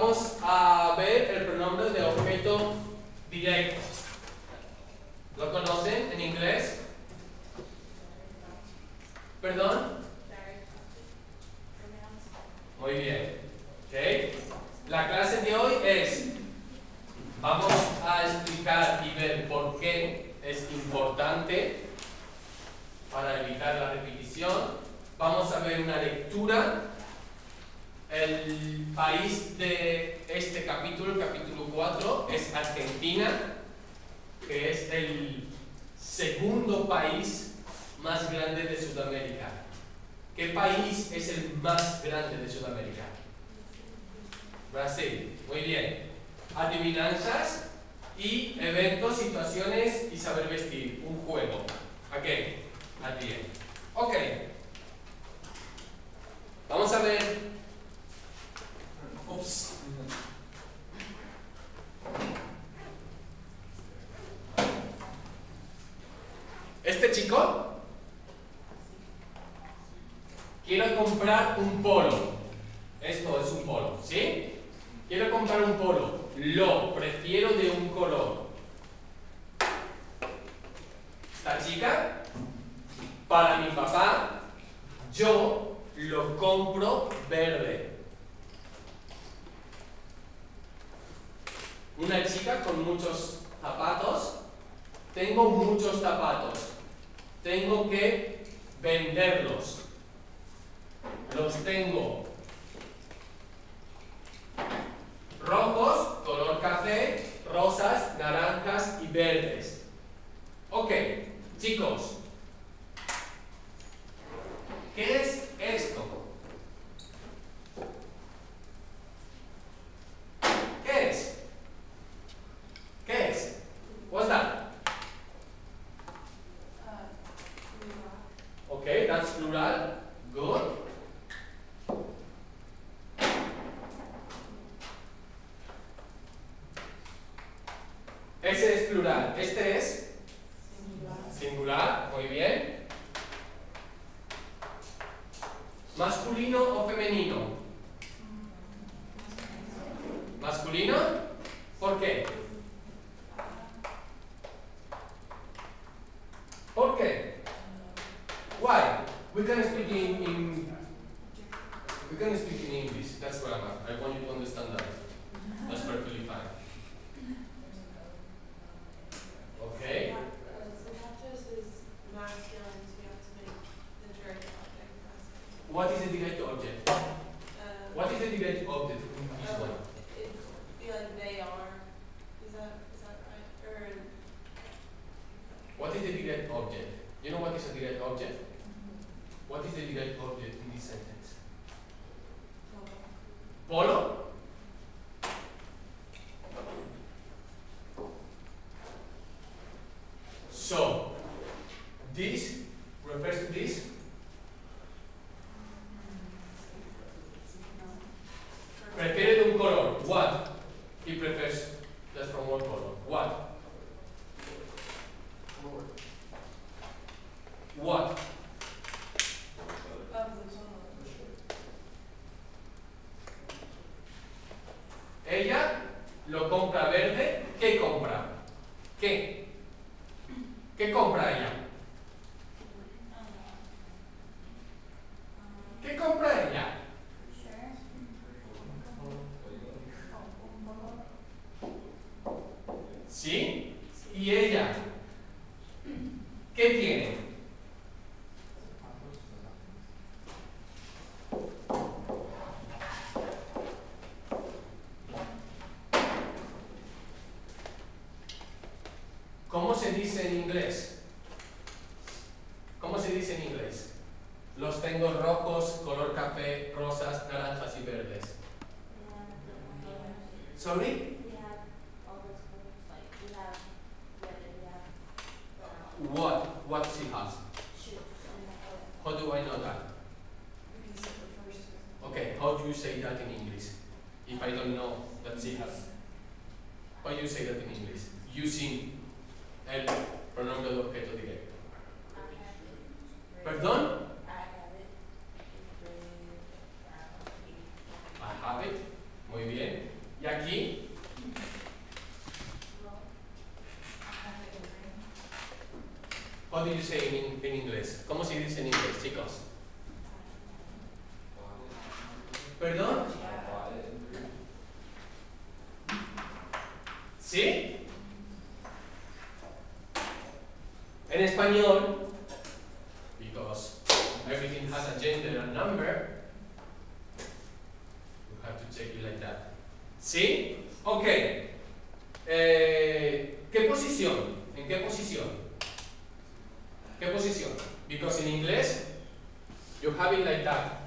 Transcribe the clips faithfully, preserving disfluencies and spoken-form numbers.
vamos a ver el pronombre de objeto directo. ¿Lo conocen en inglés? ¿Perdón? Muy bien. ¿Okay? La clase de hoy es, vamos a explicar y ver por qué es importante para evitar la repetición. Vamos a ver una lectura. El país de este capítulo, el capítulo cuatro, es Argentina, que es el segundo país más grande de Sudamérica. ¿Qué país es el más grande de Sudamérica? Brasil. Muy bien. Adivinanzas y eventos, situaciones y saber vestir. Un juego. Ok. Al bien. Ok. Vamos a ver. Ups. Este chico quiere comprar un polo. Esto es un polo, ¿sí? Quiero comprar un polo. Lo prefiero de un color. Esta chica, para mi papá, yo lo compro verde. Una chica con muchos zapatos. Tengo muchos zapatos. Tengo que venderlos. Los tengo rojos, color café, rosas, naranjas y verdes. Ok, chicos. ¿Qué es esto? ¿Qué es? ¿Qué es? What's that? Okay, that's plural. Good. Ese es plural. Este es singular. Singular. Muy bien. ¿Masculino o femenino? ¿Masculino? ¿Por qué? ¿Por qué? Why? We can speak in, in we can speak in English. That's grammar. I want you to understand that. That's perfectly fine. Okay. What is a direct object? Uh, What is a direct object in this uh, one? it would be like they are. Is that is that right? Or What is a direct object? You know what is a direct object? What is the direct object in this sentence? Polo? So, this refers to this. Prefiere de un color. What? He prefers just from one color. What? What? Ella lo compra verde. ¿Qué compra? ¿Qué? ¿Qué compra ella? ¿Qué compra ella? ¿Sí? ¿Y ella? ¿Qué tiene? ¿Cómo se dice en inglés? ¿Cómo se dice en inglés? Los tengo rojos, color café, rosas, naranjas y verdes. Sorry? What? What she has? How do I know that? Okay, how do you say that in English? If I don't know that she has. How do you say that in English? Using el pronombre de objeto directo. ¿Perdón? I have it. Muy bien. aquí, how do you say in, in inglés? ¿Cómo se dice en inglés, chicos? ¿Perdón? ¿Sí? En español, because everything has a gender and number, you have to check it like that. ¿Sí? Ok. Eh, ¿Qué posición? ¿En qué posición? ¿Qué posición? Because in inglés, you have it like that.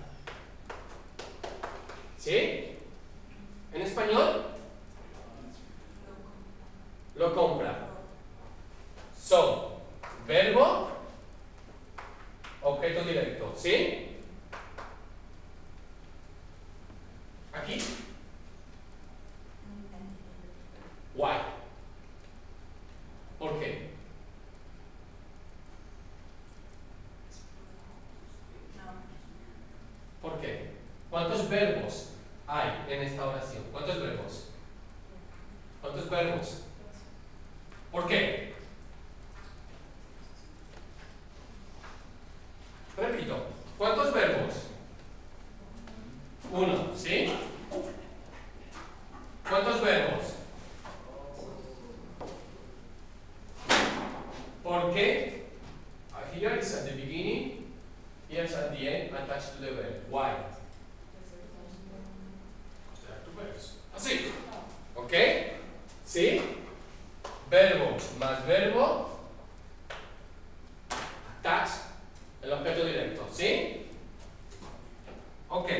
¿Sí? En español, lo compra. So, verbo, objeto directo. ¿Sí? Aquí. Why. ¿Por qué? ¿Por qué? ¿Cuántos verbos hay en esta oración? ¿Cuántos verbos? ¿Cuántos verbos? ¿Por qué? Repito, ¿cuántos verbos? Uno, ¿sí? ¿Cuántos verbos? ¿Por qué? Here is at the beginning, here is at the end, attached to the verb. Why? Así. ¿Ok? ¿Sí? Verbo más verbo, attach, el objeto directo. ¿Sí? Ok.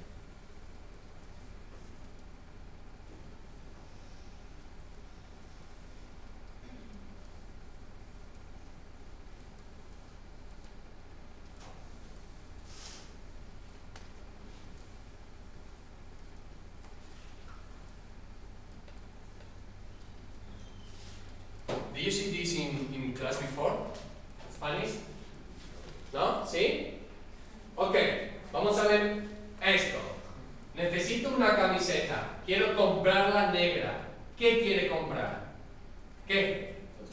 Do you see this in, in class before? Spanish? ¿No? ¿Sí? Ok, vamos a ver esto. Necesito una camiseta. Quiero comprarla negra. ¿Qué quiere comprar? ¿Qué?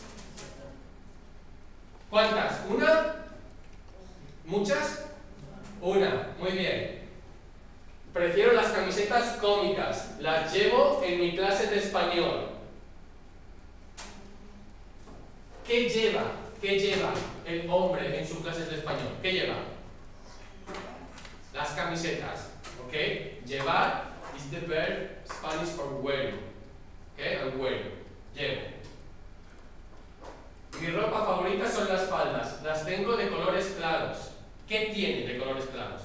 ¿Cuántas? ¿Una? ¿Muchas? Una. Muy bien. Prefiero las camisetas cómicas. Las llevo en mi clase de español. ¿Qué lleva? ¿Qué lleva el hombre en sus clases de español? ¿Qué lleva? Las camisetas. ¿Ok? Llevar is the verb Spanish for wear. ¿Ok? And wear. Llevo. Mi ropa favorita son las faldas. Las tengo de colores claros. ¿Qué tiene de colores claros?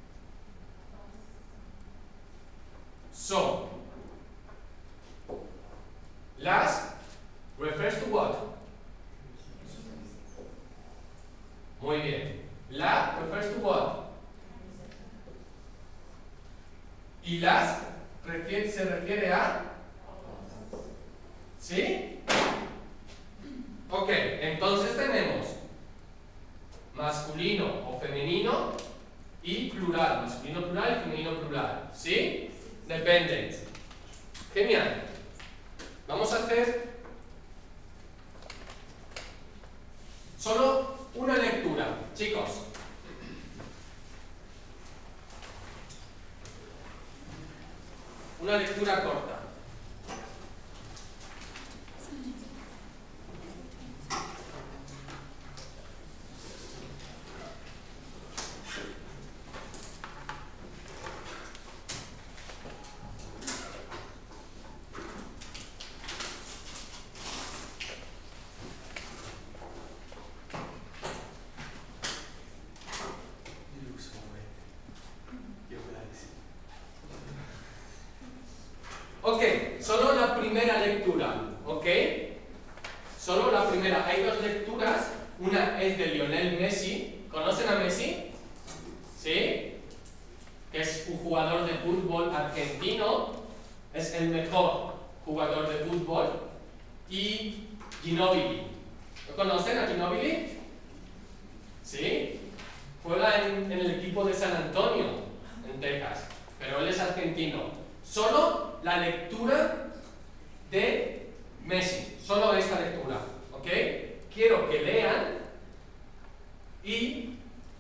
Son. Las refers to what? Muy bien. La refers to what? Y las refiere, se refiere a. ¿Sí? Ok, entonces tenemos masculino o femenino y plural. Masculino plural y femenino plural. ¿Sí? Depende. Genial. Vamos a hacer solo una lectura, chicos. Una lectura corta. Ok, solo la primera lectura, ¿ok? Solo la primera. Hay dos lecturas. Una es de Lionel Messi. ¿Conocen a Messi? ¿Sí? Que es un jugador de fútbol argentino. Es el mejor jugador de fútbol. Y Ginóbili. ¿Lo conocen a Ginóbili? ¿Sí? Juega en, en el equipo de San Antonio, en Texas. Pero él es argentino. Solo la lectura de Messi, solo esta lectura, ¿ok? Quiero que lean y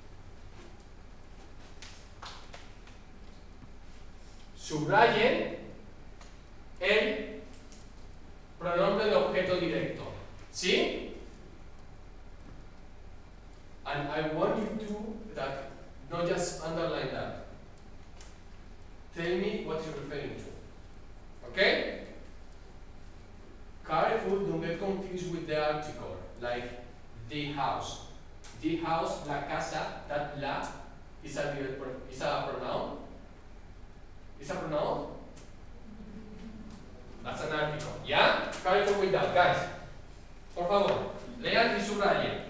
subrayen el pronombre de objeto directo, ¿sí? And I want you to that, not just underline that. Tell me what you're referring to. Okay? Careful, don't get confused with the article, like the house. The house, la casa, that la is a, is a pronoun. Is a pronoun? That's an article. Yeah? Careful with that, guys. Por favor, lean y subrayen.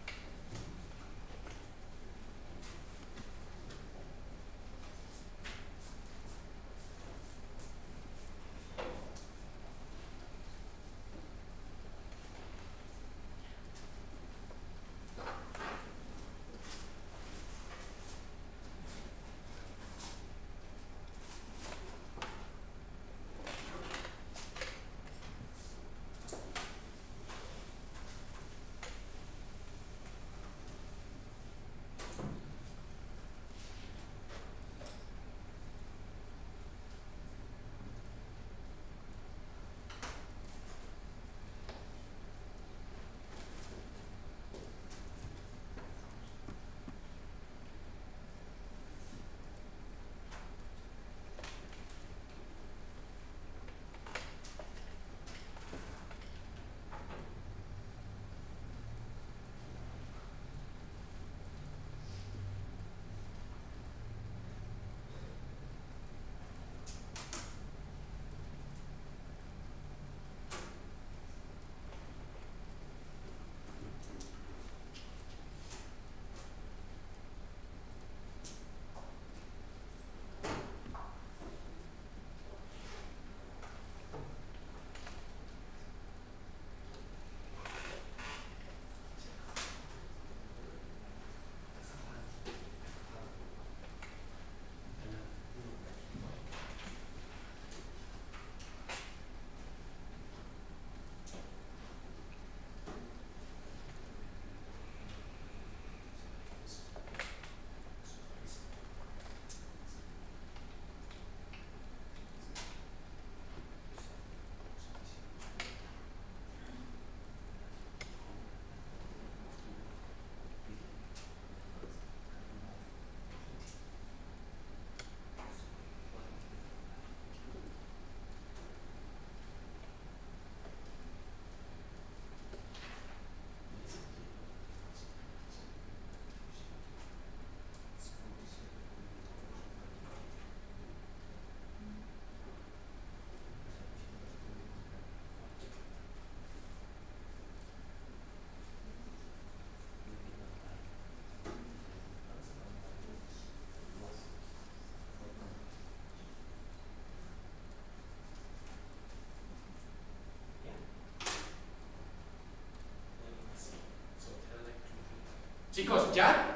Chicos, ¿ya?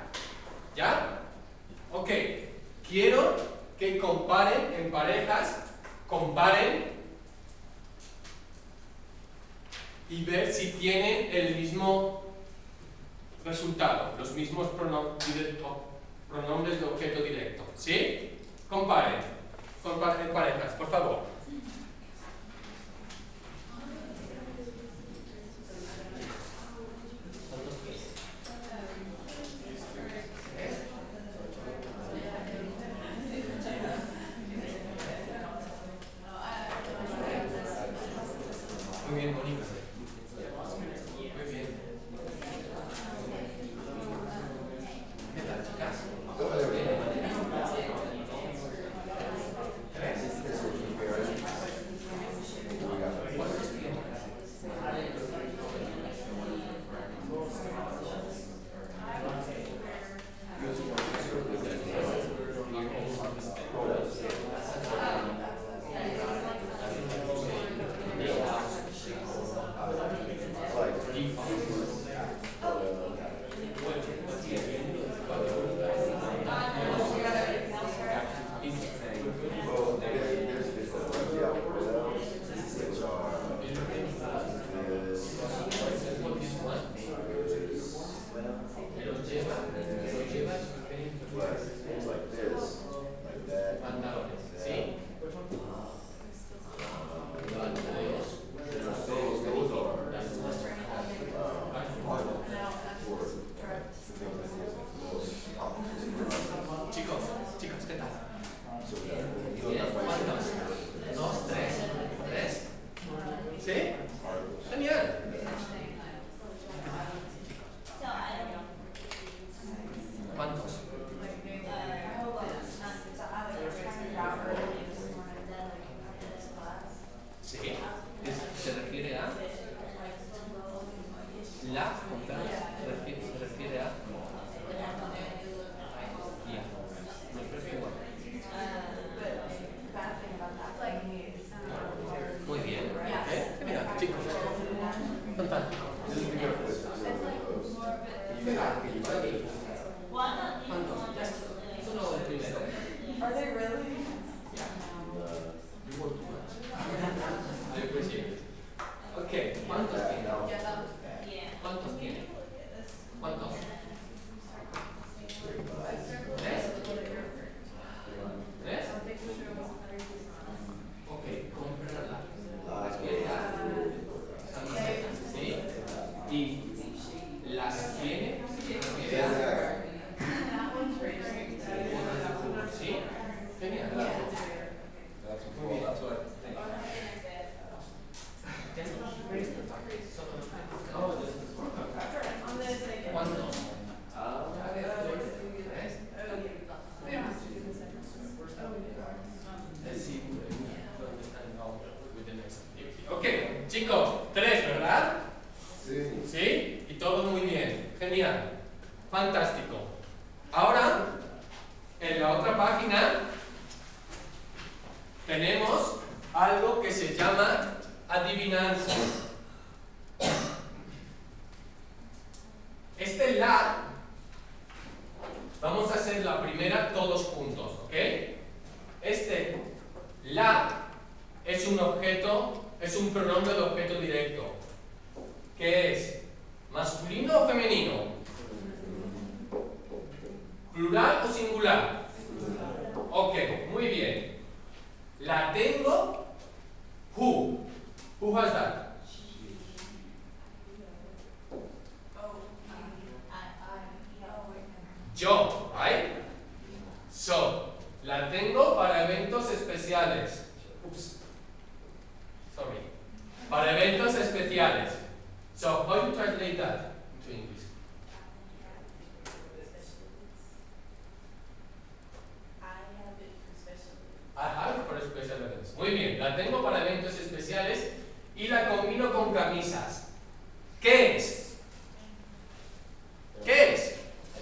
¿Ya? Ok. Quiero que comparen en parejas, comparen y ver si tienen el mismo resultado, los mismos pronom pronombres de objeto directo. ¿Sí? Comparen. Comparen en parejas, por favor. Muy bien, Mónica. Muy bien. ¿Qué tal, chicas? ¿Todo bien? ¿Tres? ¿Cuántos tienen? Fantástico. ¿Cuántos? Ya está. Solo el primero. Are they really? I appreciate it. Ok, ¿cuántos tiene? ¿Cuántos tiene? ¿Cuántos? ¿Tres? ¿Tres? Ok, cómprala. Las piezas. ¿Sí? Y las tiene. ¿Sí? Genial. Muy bien. ¿Cuántos? Ok, chicos, tres, ¿verdad? Sí. ¿Sí? Y todo muy bien. Genial. Fantástico. Ahora, en la otra página, tenemos algo que se llama adivinanza. Este la, vamos a hacer la primera todos juntos, ¿ok? Este la es un objeto, es un pronombre de objeto directo. ¿Qué es? ¿Masculino o femenino? ¿Plural o singular? Ok, muy bien. La tengo. Who? Who has that? Yo, right? So, la tengo para eventos especiales. Oops. Sorry. Para eventos especiales. So, how do you translate that into English? I have it for special events. Muy bien, la tengo para eventos especiales y la combino con camisas. ¿Qué es? ¿Qué es?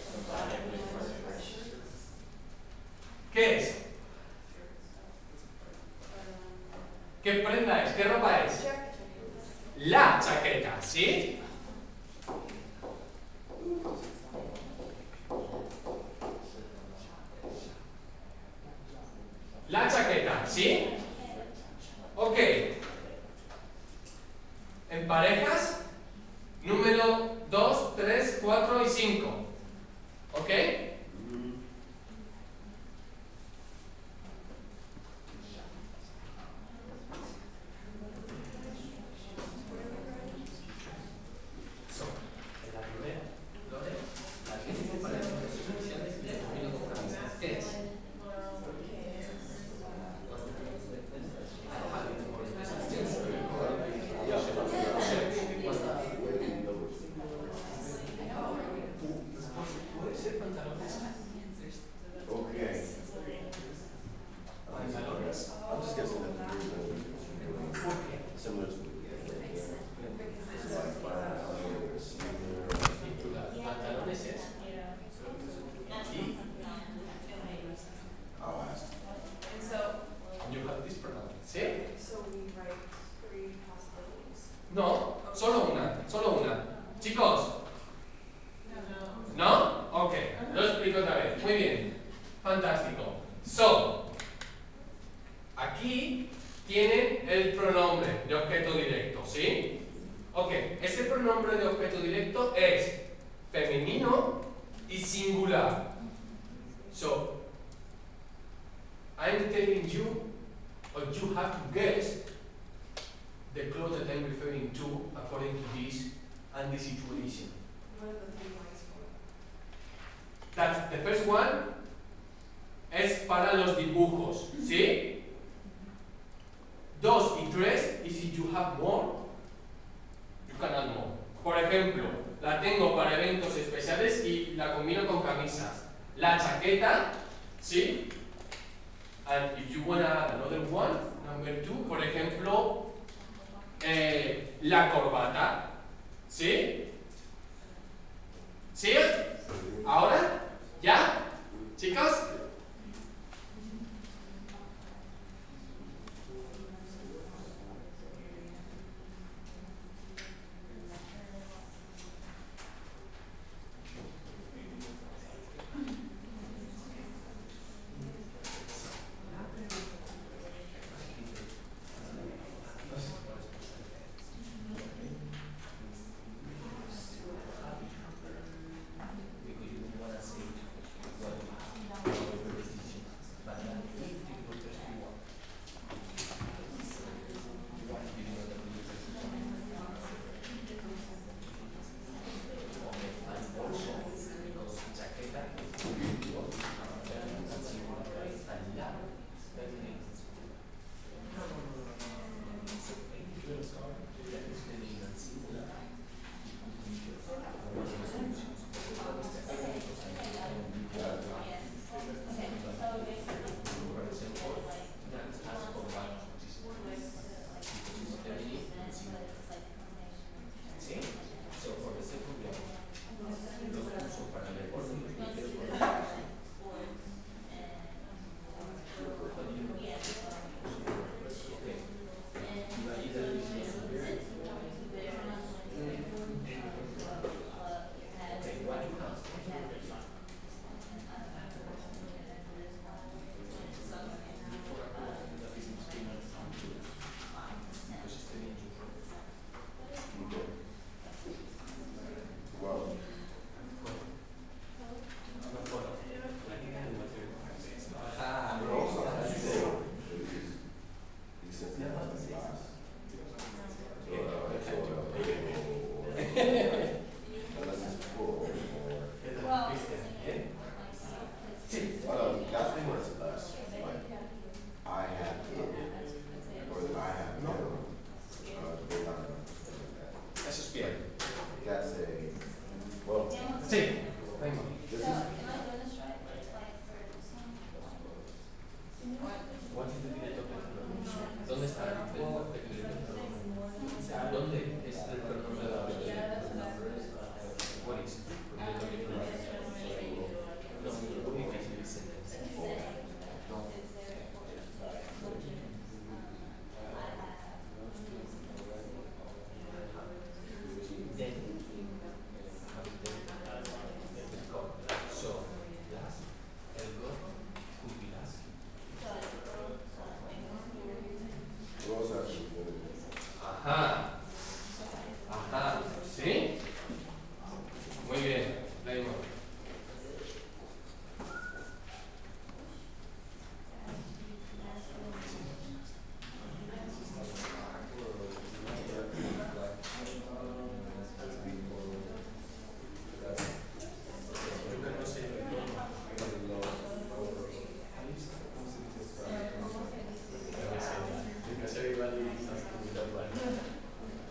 ¿Qué es? ¿Qué prenda es? ¿Qué ropa es? La chaqueta, ¿sí? La chaqueta, ¿sí? Ok. En parejas, número dos, tres, cuatro y cinco. ¿Ok? So, en la primera, Lore, la tengo para eventos especiales y la combino con camisas. ¿Qué es? Puede ser pantalones. Okay. Pantalones. I'm just guessing that the Greek ¿Por qué? similar to Pantalones es. Y I'll ask. And so, you have this pronoun. ¿Sí? so we write three possibilities. No, solo una, solo una. Chicos, No, no. ¿no? Ok, lo explico otra vez. Muy bien, fantástico. So, aquí tienen el pronombre de objeto directo, ¿sí? Ok, ese pronombre de objeto directo es femenino y singular. So, I'm telling you, or you have to guess the clothes that I'm referring to according to this and the situation. What are the three lines for? That's the first one. Es para los dibujos, ¿sí? Dos y tres, y si you have more, you can add more. Por ejemplo, la tengo para eventos especiales y la combino con camisas. La chaqueta, ¿sí? And if you want to add another one, number two, por ejemplo, eh, la corbata, ¿sí? ¿Sí? ¿Ahora? ¿Ya? ¿Chicos?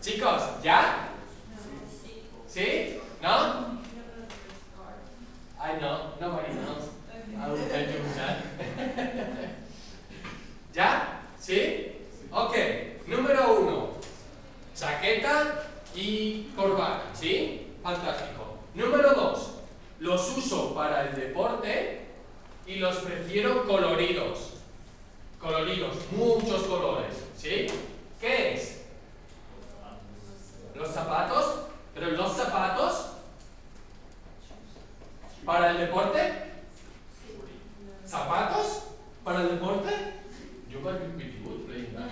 Chicos, ¿ya? ¿Sí? ¿No? I know, nobody knows. I will tell you that. ¿Ya? ¿Sí? Ok, número uno. Chaqueta y corbata, ¿sí? Fantástico. Número dos. Los uso para el deporte y los prefiero coloridos. Coloridos, muchos colores, ¿sí? ¿Qué es? Los zapatos, pero los zapatos para el deporte. ¿Zapatos para el deporte? You might be pretty good playing that.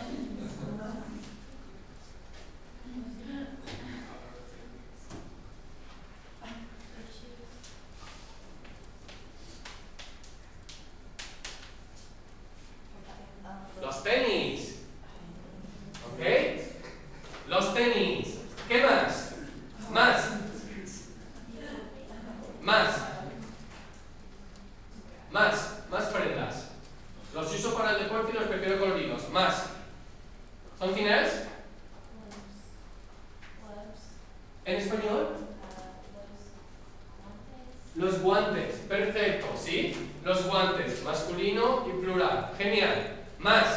Los tenis. ¿Ok? Los tenis. ¿Qué más? Más. Más. Más. Más prendas. Los uso para el deporte y los prefiero coloridos. Más. ¿Something else? ¿En español? Los guantes. Perfecto, ¿sí? Los guantes. Masculino y plural. Genial. Más.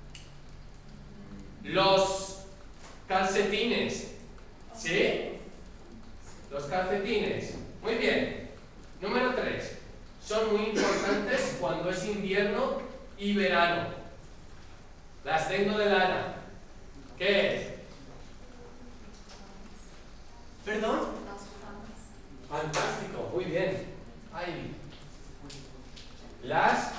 Los calcetines. ¿Sí? Los calcetines. Muy bien. Número tres. Son muy importantes cuando es invierno y verano. Las tengo de lana. ¿Qué es? ¿Perdón? Fantástico. Muy bien. Ay. Las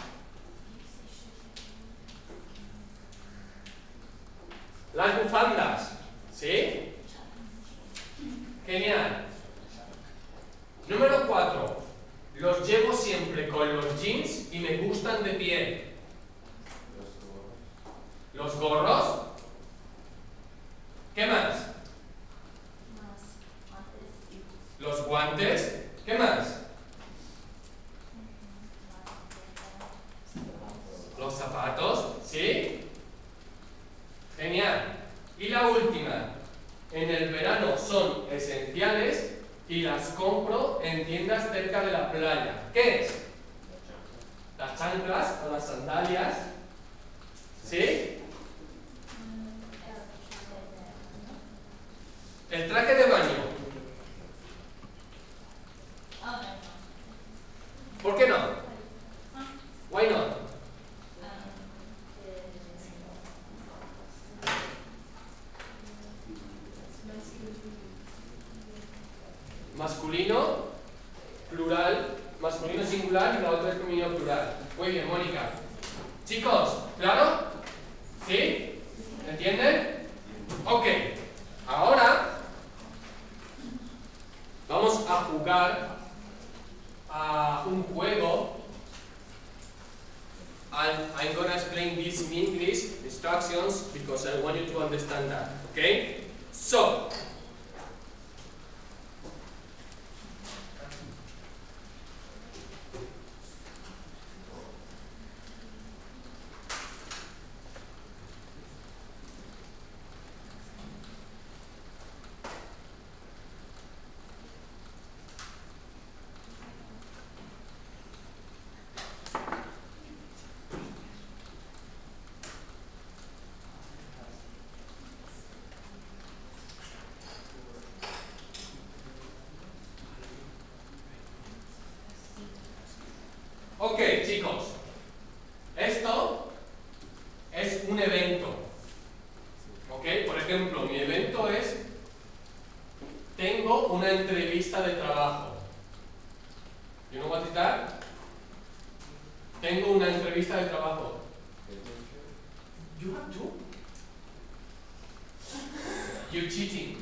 Las bufandas, ¿sí? Genial. Número cuatro. Los llevo siempre con los jeans y me gustan de piel. Los gorros. ¿Qué más? Los guantes. ¿Qué más? Los zapatos, ¿sí? Genial. Y la última, en el verano son esenciales y las compro en tiendas cerca de la playa. ¿Qué es? Las chanclas o las sandalias. ¿Sí? El traje de baño. ¿Por qué no? Why not? Masculino, plural, masculino singular y la otra es femenino plural. Muy bien, Mónica. Chicos, ¿claro? ¿Sí? ¿Entienden? Ok. Ahora vamos a jugar a un juego. And I'm gonna explain this in English, instructions, because I want you to understand that. Okay? So, ok, chicos, esto es un evento, ok, por ejemplo, mi evento es, tengo una entrevista de trabajo. You know what is that? Tengo una entrevista de trabajo. You have to? You're cheating.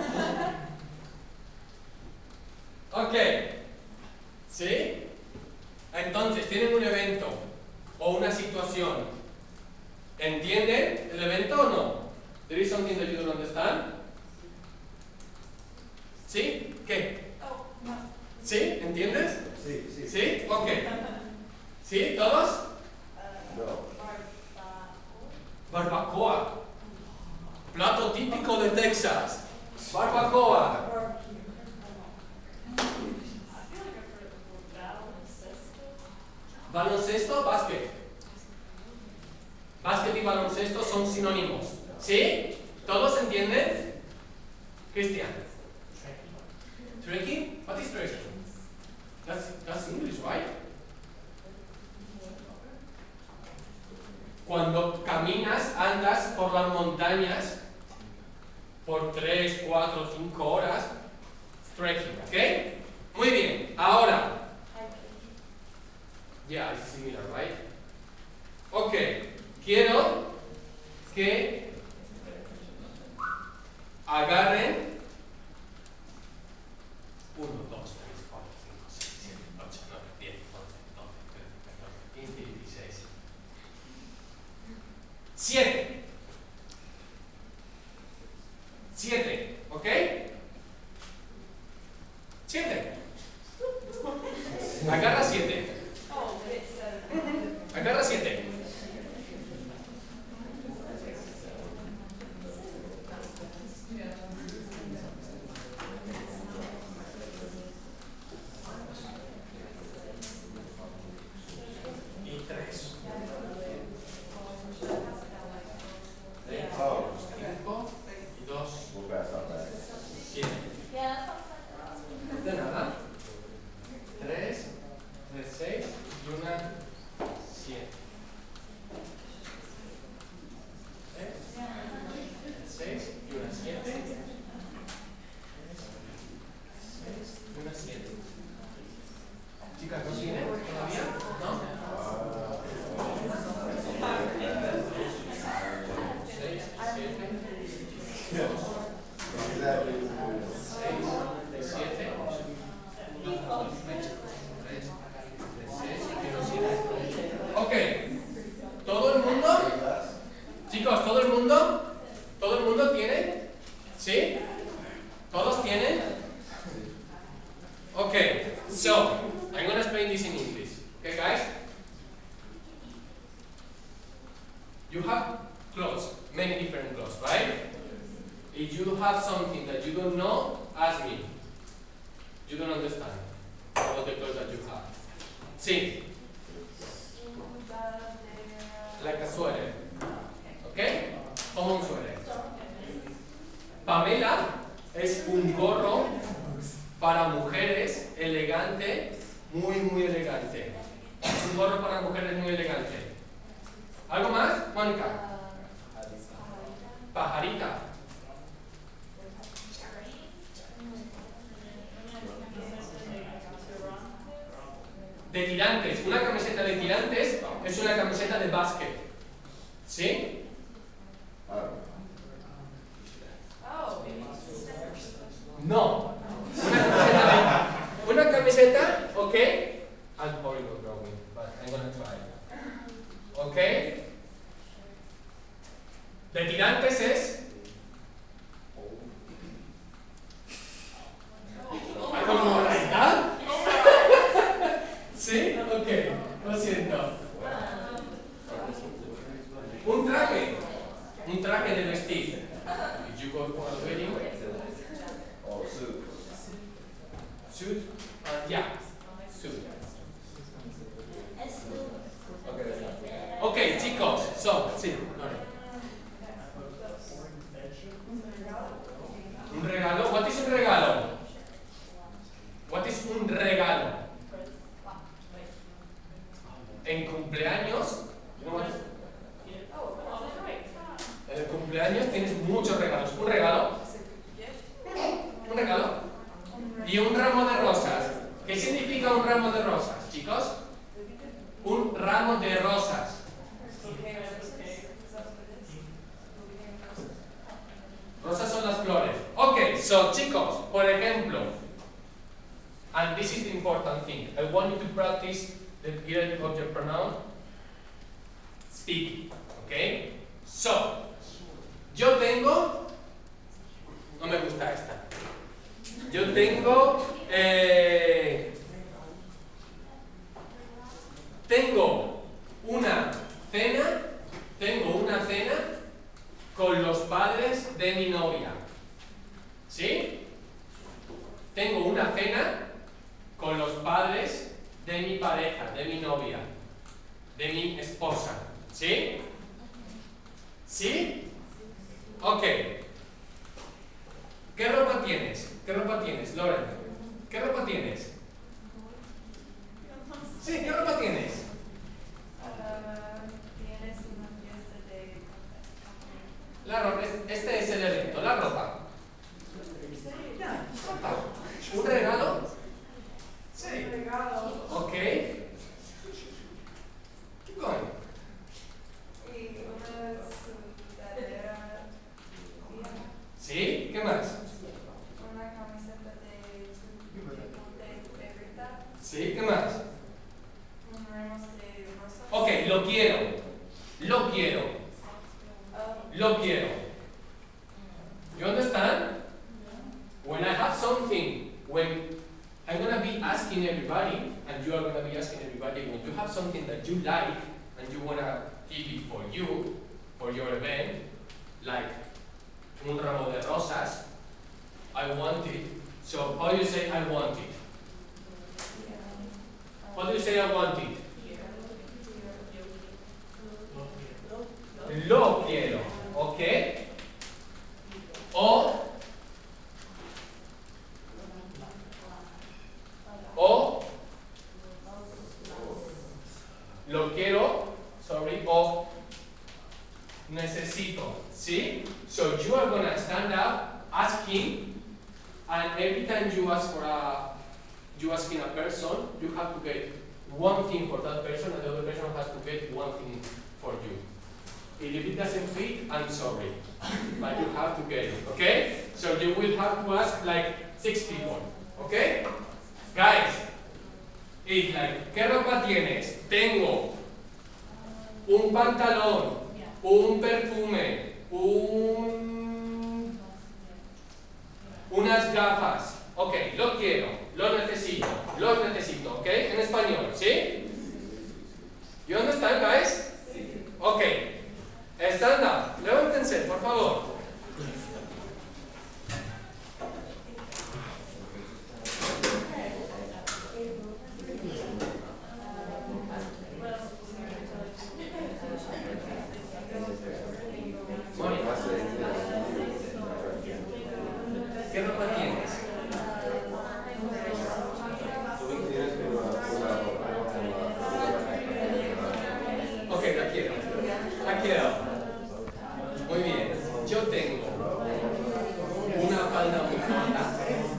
Ok, ¿sí? Entonces, tienen un evento o una situación. ¿Entienden el evento o no? There is something that you don't understand? ¿Sí? ¿Qué? ¿Sí? ¿Entiendes? Sí, sí. ¿Sí? Ok. ¿Sí? ¿Todos? No. Barbacoa. Plato típico de Texas. Barbacoa. Baloncesto, básquet. Básquet y baloncesto son sinónimos. ¿Sí? ¿Todos entienden? Cristian. Trekking? What is trekking? That's, that's English, right? Cuando caminas, andas por las montañas por tres, cuatro, cinco horas, trekking, ¿ok? Muy bien, ahora. Yeah, it's similar, right? Ok, quiero que agarren uno, dos, tres, cuatro, cinco, seis, siete, ocho, nueve, diez, once, doce, trece, catorce, quince, dieciséis. siete. siete, ¿ok? siete. Agarra siete. Agarra siete. Y tres. Cinco y dos. Siete. De nada. Tres, tres, seis y una siete. Tres, seis y una siete. Seis y una siete. Chicas, ¿no tienen todavía? ¿No? Seis, siete. Dos. Seis, siete. Ok, ¿todo el mundo? Chicos, ¿todo el mundo? ¿Todo el mundo tiene? ¿Sí? ¿Todos tienen? Ok, so, I'm going to explain this in English. Okay, guys? You have clothes, many different clothes, right? If you have something that you don't know, ask me. You don't understand all the clothes that you have. Sí. Like a sweater. ¿Ok? Como un suéter. Pamela es un gorro para mujeres elegante, muy, muy elegante. Es un gorro para mujeres muy elegante. ¿Algo más, Mónica? Pajarita. De tirantes. Una camiseta de tirantes es una camiseta de básquet. ¿Sí? No. Una camiseta, de, una camiseta, ok. I'm horrible drawing, but I'm gonna try. Ok. De tirantes es. I don't know like that. ¿Sí? Ok, lo siento. Un traje. Un traje de vestir. Did you go for a wedding? Or suit. Suit? Uh, yeah. Suit. Ok, chicos. So, sí. Un regalo. What is un regalo? What is un regalo? En cumpleaños, en el cumpleaños tienes muchos regalos. Un regalo, un regalo y un ramo de rosas. ¿Qué significa un ramo de rosas, chicos? Un ramo de rosas. Rosas son las flores. Ok, so chicos, por ejemplo, and this is the important thing, I want you to practice the irregular object pronoun speaking, okay? So, yo tengo, no me gusta esta, yo tengo, eh, tengo una cena, tengo una cena con los padres padres de mi novia. ¿Sí? Tengo una cena con los padres de mi pareja, de mi novia, de mi esposa. ¿Sí? ¿Sí? Ok. ¿Qué ropa tienes? ¿Qué ropa tienes, Loren? ¿Qué ropa tienes? Sí, ¿qué ropa tienes? Tienes una fiesta de La ropa, este es el evento, la ropa. Ropa. ¿Un regalo? Sí. regalo Ok. Keep going. y una sudadera vieja, ¿Sí? ¿Qué más? una camiseta de tu de favorita, ¿Sí? ¿Qué más? un ramo de rosas. Ok, lo quiero. Lo quiero. Um, Lo quiero. You understand? When I have something, when I'm gonna be asking everybody, and you are gonna be asking everybody, when you have something that you like and you wanna keep it for you, for your event, like un ramo de rosas, I want it. So how do you say I want it? How do you say I want it? Lo quiero, ¿ok? O, o, lo quiero, sorry, o necesito, ¿sí? So you are gonna stand up asking, and every time you ask for a, you asking a person, you have to get one thing for that person, and the other person has to get one thing for you. And if it doesn't fit, I'm sorry, but you have to get it, okay? So you will have to ask like six people, okay? Guys, it's like, ¿qué ropa tienes? Tengo un pantalón, un perfume, un, unas gafas. Ok, lo quiero, lo necesito, lo necesito, ok? En español, ¿sí? You understand, guys? Ok. Stand up. Levántense, por favor. Mónica, ¿qué ropa tienes? Ok, la quiero. La quiero. Muy bien, yo tengo una falda muy corta,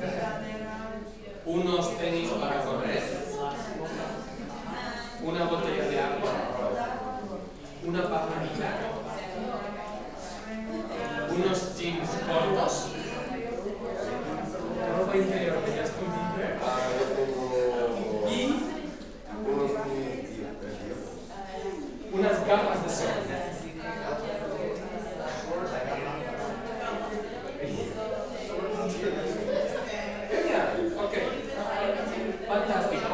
unos tenis para correr, una botella de agua, una pajarita, unos jeans cortos, ropa interior de Justin Bieber y unas gafas de sol. Ok, fantástico.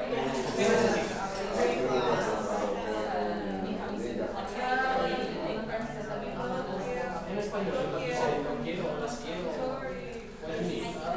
¿Qué necesitas? En español, lo que sea, no quiero, las quiero. What do you mean?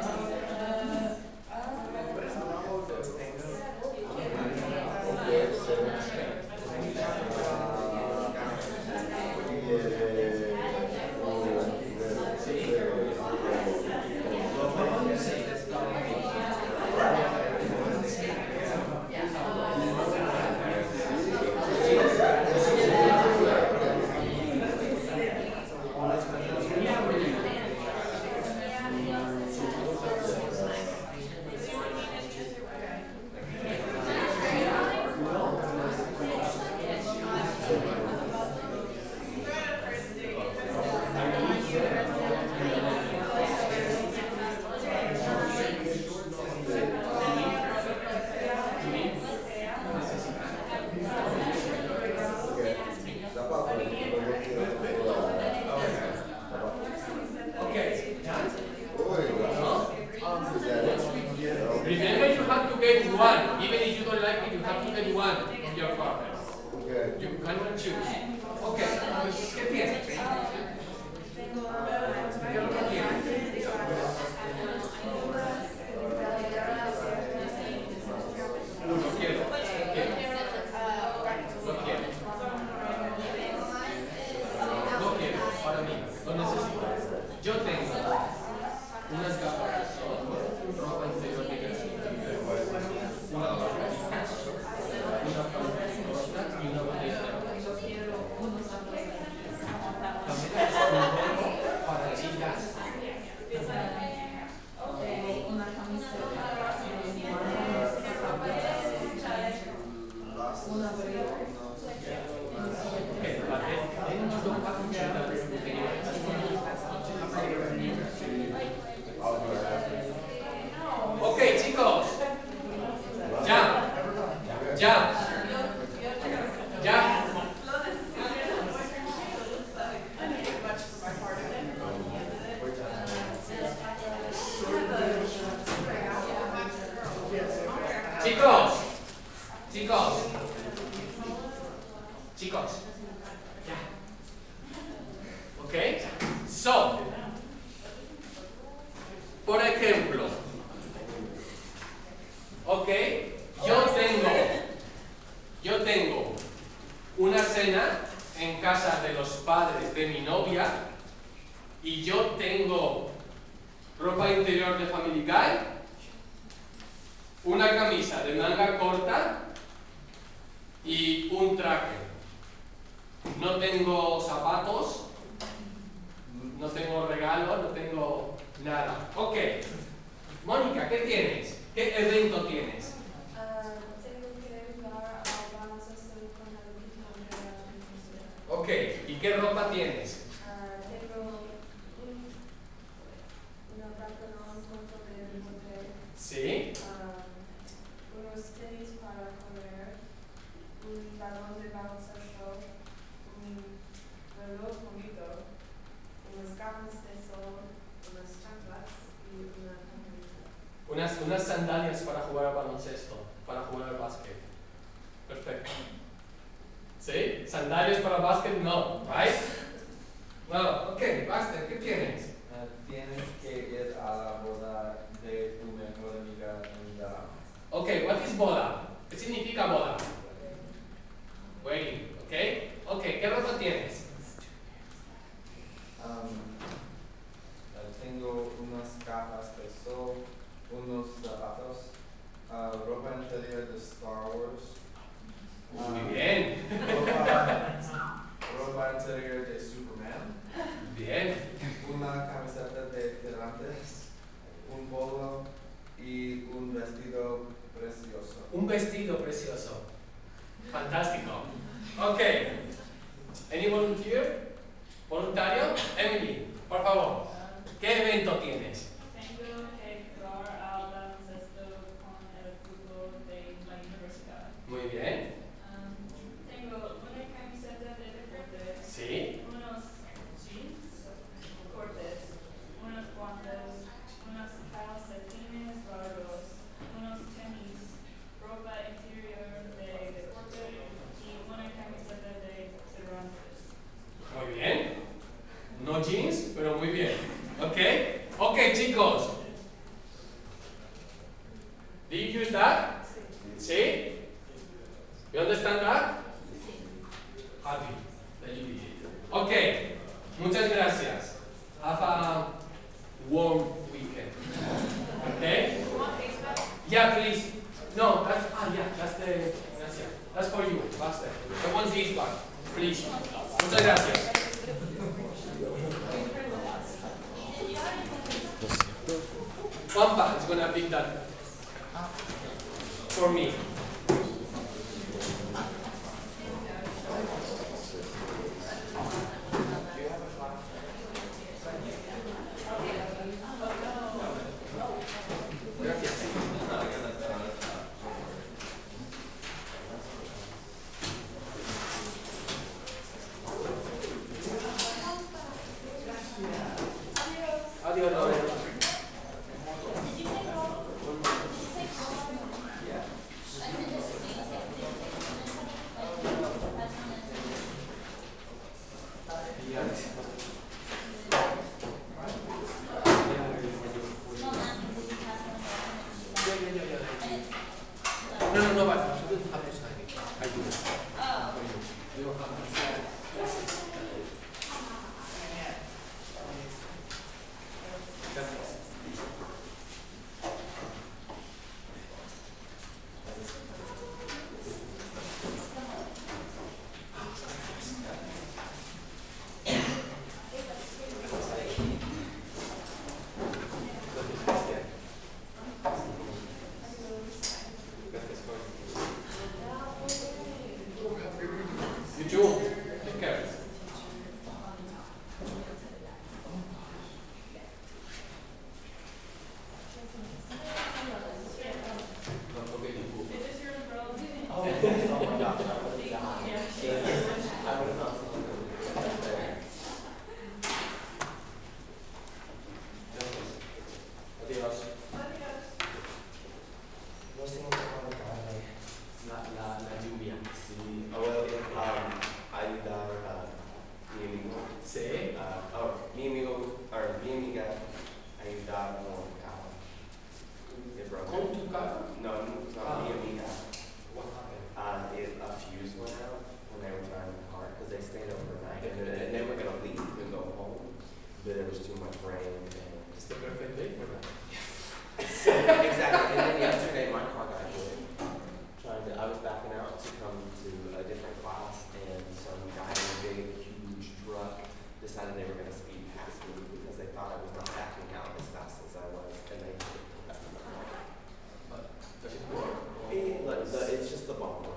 Remember, you have to get one. Even if you don't like it, you have to get one of your partners. Okay. You cannot choose. Okay. ¿Qué tienes? ¿Qué otro tienes? Uno, quiero. Quiero. Lo quiero. Lo quiero. Para mí. Lo necesito. Yo tengo unas gafas de sol, ropa interior de una barca, una paleta y una botella de agua. También es un gorro para chicas. Una camiseta, una abrigo. Ok, vale. Tenemos dos paquetes Ok, chicos. Ya. Ya. Ya. Chicos. Chicos. Chicos. Ya. Ok. So. Por ejemplo. Ok, yo tengo, yo tengo una cena en casa de los padres de mi novia y yo tengo ropa interior de Family Guy, una camisa de manga corta y un traje. No tengo zapatos, no tengo regalo, no tengo nada. Ok, Mónica, ¿qué tienes? ¿Qué evento tienes? Uh, tengo que jugar al baloncesto con el equipo de la universidad. Ok, ¿y qué ropa tienes? Uh, tengo un, una pantalón corto de deporte, Sí. um, unos tenis para correr, un balón de baloncesto, un reloj bonito, unas gafas de sol, unas chanclas y una camisa. Unas, unas sandalias para jugar al baloncesto, para jugar al básquet. Perfecto. ¿Sí? Sandalias para básquet, no, ¿right? No, ok, básquet, ¿qué tienes? Uh, tienes que ir a la boda de tu mejor amiga en Dallas. Ok, what is boda? ¿Qué significa boda? Wedding, ok. Ok, ¿qué ropa tienes? Um, uh, tengo unas gafas de sol, unos zapatos, uh, ropa interior de Star Wars. Muy um, bien. Ropa, ropa interior de Superman. Bien. Una camiseta de tirantes, un polo y un vestido precioso. Un vestido precioso. Fantástico. Ok. ¿Any volunteer? ¿Voluntario? Emily, por favor. ¿Qué evento tienes? Tengo que jugar al baloncesto con el grupo de la universidad. Muy bien. Um, tengo una camiseta de deporte, Sí. unos jeans cortes, unos guantes, unos calcetines largos, unos tenis, ropa You understand that? Happy that you did it. Okay, muchas gracias. Have a warm weekend. Okay? Yeah, please. No, that's ah yeah, that's the that's it. That's for you. That's it. I want this one, please. Muchas gracias. Pampa is gonna pick that for me. Adiós, Lorena. No, no, no, but you don't have to sign it. I do. Oh. You don't have to sign it. You too. Take care. Don't forget your book. Is this yours, bro? Oh, yes. Oh my gosh. I would have died. I would have not seen it. Adiós. No sé cómo trabajar. La, la, la lluvia. Sí, oh, well, um, ayudar a mi amigo. Sí. Uh, oh, mi amigo, or mi amiga, ayudar con carro. It broke. ¿Con tu carro? No, no, Ah. mi amiga. What happened? Uh, it, a fuse went out when they were driving the car because they stayed overnight and, and they were gonna leave and go home, but there was too much rain and. It's the perfect day for that. Exactly. And then yesterday my car got hit. Trying to, I was backing out to come to a different class, and some guy in a big, huge truck decided they were going to speed past me because they thought I was not backing out as fast as I was, and they hit me. But does it work? It, look, the, it's just the bumper.